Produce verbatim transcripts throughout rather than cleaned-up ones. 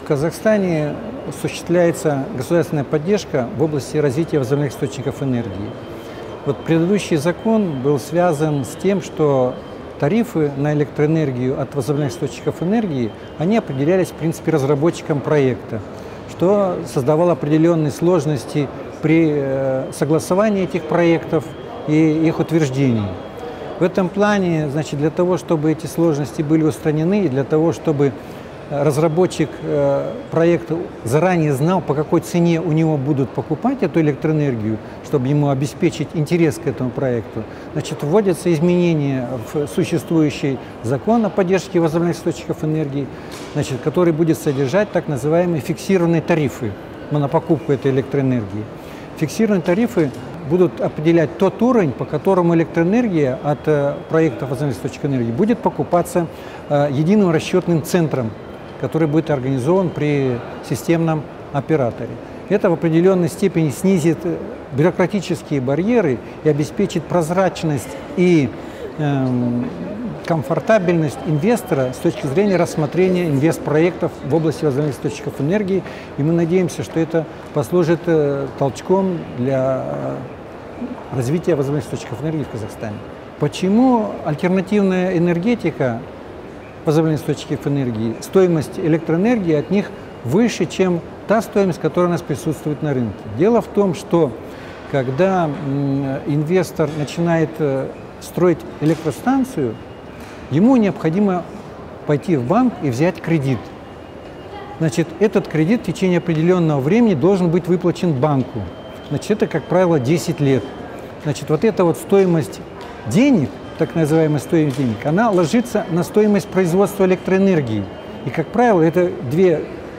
Казахстане осуществляется государственная поддержка в области развития возобновляемых источников энергии. Вот предыдущий закон был связан с тем, что тарифы на электроэнергию от возобновляемых источников энергии, они определялись, в принципе, разработчиком проекта, что создавало определенные сложности при согласовании этих проектов и их утверждении. В этом плане, значит, для того, чтобы эти сложности были устранены, и для того, чтобы разработчик проекта заранее знал, по какой цене у него будут покупать эту электроэнергию, чтобы ему обеспечить интерес к этому проекту, значит, вводятся изменения в существующий закон о поддержке возобновляемых источников энергии, значит, который будет содержать так называемые фиксированные тарифы на покупку этой электроэнергии. Фиксированные тарифы будут определять тот уровень, по которому электроэнергия от проектов возобновляемых источников энергии будет покупаться единым расчетным центром, который будет организован при системном операторе. Это в определенной степени снизит бюрократические барьеры и обеспечит прозрачность и э, комфортабельность инвестора с точки зрения рассмотрения инвестпроектов в области возобновляемых источников энергии. И мы надеемся, что это послужит э, толчком для развития возобновляемых источников энергии в Казахстане. Почему альтернативная энергетика, возобновляемых источников энергии, стоимость электроэнергии от них выше, чем та стоимость, которая у нас присутствует на рынке? Дело в том, что когда инвестор начинает строить электростанцию, ему необходимо пойти в банк и взять кредит. Значит, этот кредит в течение определенного времени должен быть выплачен банку. Значит, это, как правило, десять лет. Значит, вот эта вот стоимость денег, так называемая стоимость денег, она ложится на стоимость производства электроэнергии. И, как правило, это две,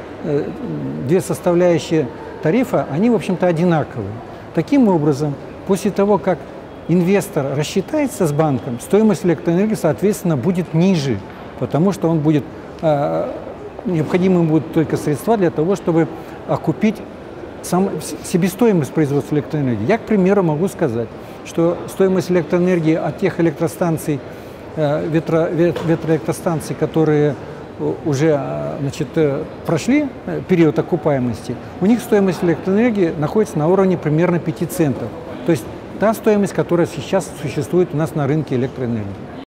две составляющие тарифа, они, в общем-то, одинаковые. Таким образом, после того, как инвестор рассчитается с банком, стоимость электроэнергии, соответственно, будет ниже, потому что он будет, необходимы будут только средства для того, чтобы окупить сам, себестоимость производства электроэнергии. Я, к примеру, могу сказать, что стоимость электроэнергии от тех электростанций, ветро, ветроэлектростанций, которые уже, значит, прошли период окупаемости, у них стоимость электроэнергии находится на уровне примерно пяти центов. То есть та стоимость, которая сейчас существует у нас на рынке электроэнергии.